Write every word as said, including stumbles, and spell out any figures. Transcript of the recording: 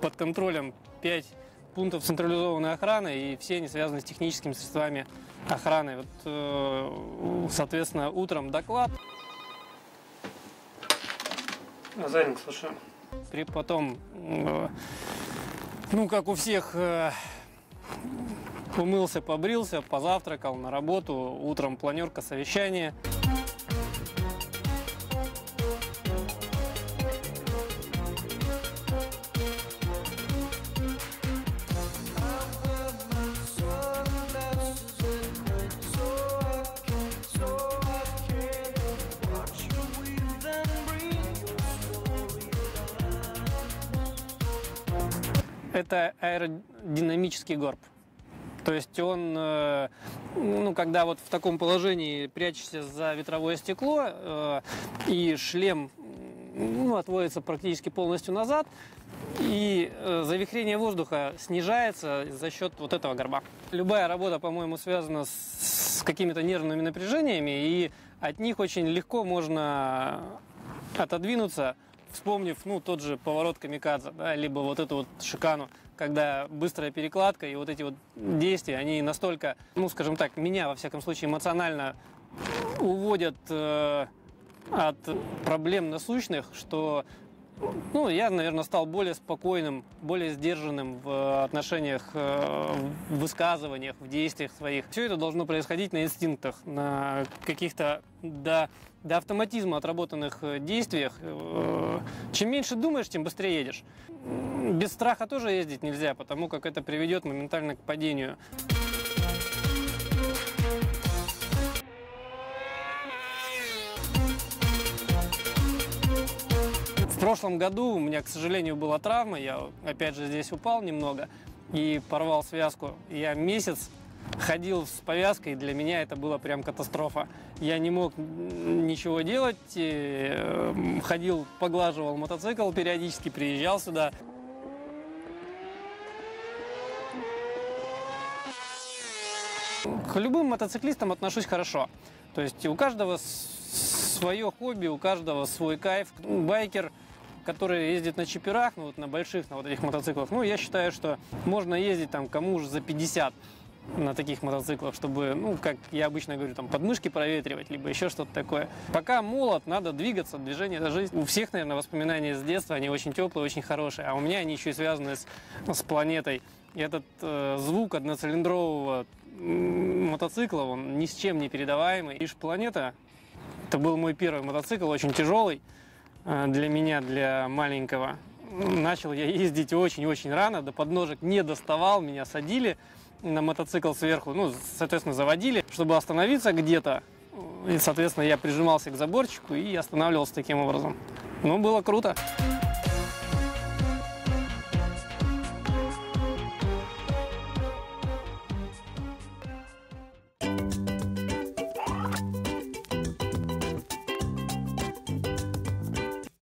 под контролем пять пунктов централизованной охраны, и все они связаны с техническими средствами охраны. Вот, соответственно, утром доклад. Назаренко, слушаю. Потом, ну, как у всех, умылся, побрился, позавтракал, на работу. Утром планерка, совещание. Это аэродинамический горб. То есть он, ну, когда вот в таком положении прячешься за ветровое стекло, и шлем, ну, отводится практически полностью назад, и завихрение воздуха снижается за счет вот этого горба. Любая работа, по-моему, связана с какими-то нервными напряжениями, и от них очень легко можно отодвинуться, вспомнив, ну, тот же поворот камикадзе, да, либо вот эту вот шикану, когда быстрая перекладка и вот эти вот действия, они настолько, ну, скажем так, меня, во всяком случае, эмоционально уводят э, от проблем насущных, что, ну, я, наверное, стал более спокойным, более сдержанным в отношениях, э, в высказываниях, в действиях своих. Все это должно происходить на инстинктах, на каких-то до, до автоматизма отработанных действиях. Чем меньше думаешь, тем быстрее едешь. Без страха тоже ездить нельзя, потому как это приведет моментально к падению. В прошлом году у меня, к сожалению, была травма. Я опять же здесь упал немного и порвал связку. Я месяц ходил с повязкой, и для меня это была прям катастрофа. Я не мог ничего делать, ходил, поглаживал мотоцикл периодически, приезжал сюда. К любым мотоциклистам отношусь хорошо. То есть у каждого свое хобби, у каждого свой кайф. Байкер, который ездит на чиперах, ну вот на больших, на вот этих мотоциклах, ну я считаю, что можно ездить там кому уже за пятьдесят на таких мотоциклах, чтобы, ну, как я обычно говорю, там подмышки проветривать, либо еще что-то такое. Пока молод, надо двигаться, движение – это жизнь. У всех, наверное, воспоминания с детства, они очень теплые, очень хорошие, а у меня они еще и связаны с, с планетой. И этот э, звук одноцилиндрового мотоцикла, он ни с чем не передаваемый. Иж Планета – это был мой первый мотоцикл, очень тяжелый э, для меня, для маленького. Начал я ездить очень-очень рано, до подножек не доставал, меня садили на мотоцикл сверху, ну, соответственно, заводили, чтобы остановиться где-то. И, соответственно, я прижимался к заборчику и останавливался таким образом. Ну, было круто.